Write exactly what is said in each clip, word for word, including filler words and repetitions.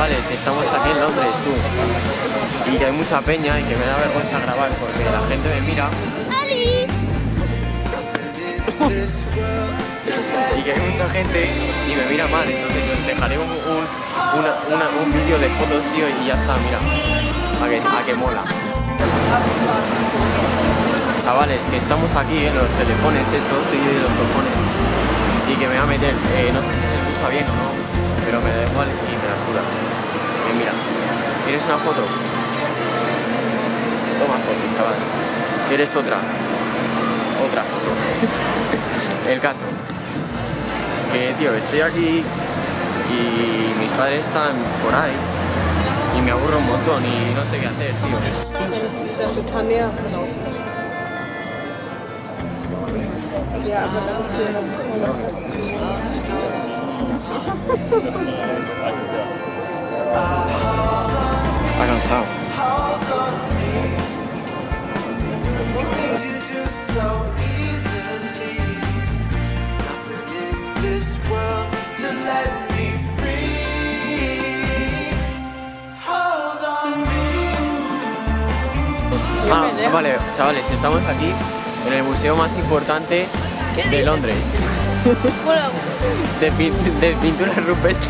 chavales, que estamos aquí en Londres, tú. Y que hay mucha peña y que me da vergüenza grabar porque la gente me mira. ¡Ali! Y que hay mucha gente y me mira mal, entonces os dejaré un, un, una, una, un vídeo de fotos, tío, y ya está, mira. A que, a que mola. Chavales, que estamos aquí en los telefones estos, y de los cojones. Y que me va a meter, eh, no sé si se escucha bien o no, pero me da igual y me la suda. Eh, mira, ¿quieres una foto? Toma foto, chaval. ¿Quieres otra? Otra foto. El caso. Que, tío, estoy aquí y mis padres están por ahí y me aburro un montón y no sé qué hacer, tío. Está cansado. Ah, vale, chavales, estamos aquí en el museo más importante de Londres. de, pin de pinturas rupestres.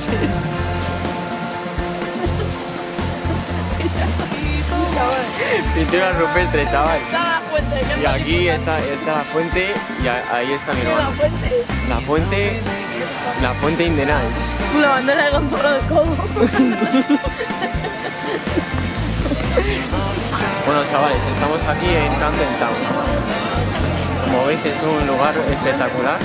Pinturas rupestres, chaval. Y aquí está, está la fuente y ahí está mi hermano. La fuente. La fuente in the night. La bandera con todo el codo. Bueno, chavales, estamos aquí en Camden Town. Como veis, es un lugar espectacular.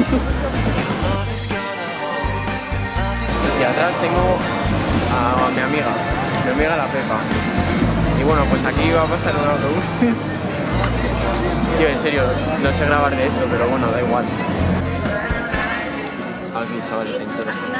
Y atrás tengo a mi amiga, mi amiga la Pepa. Y bueno, pues aquí va a pasar un autobús. Tío, en serio, no sé grabar de esto, pero bueno, da igual. Aquí, chavales, interesante.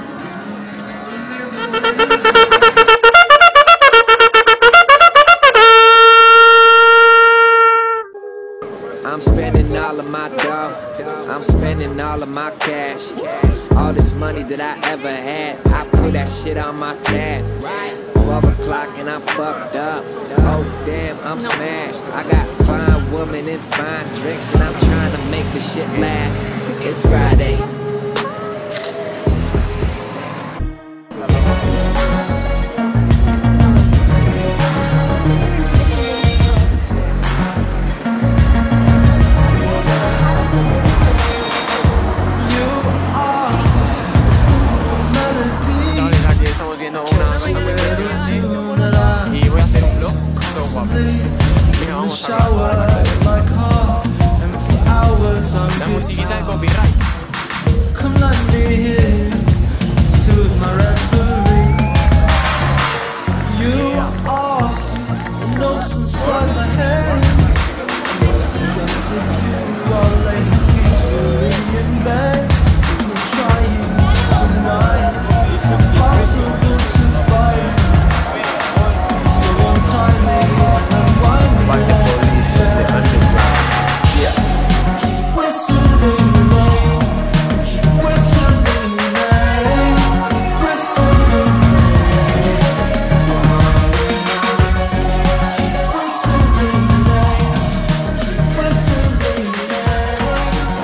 I'm spending all of my dough, I'm spending all of my cash. All this money that I ever had, I put that shit on my tab. twelve o'clock and I'm fucked up. Oh damn, I'm smashed. I got fine women and fine drinks and I'm trying to make the shit last. It's Friday. Y voy a hacer un vlog todo guapo. Mira, vamos a la musiquita de copyright.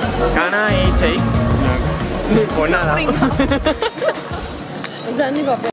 Cana y shake. Pues nada.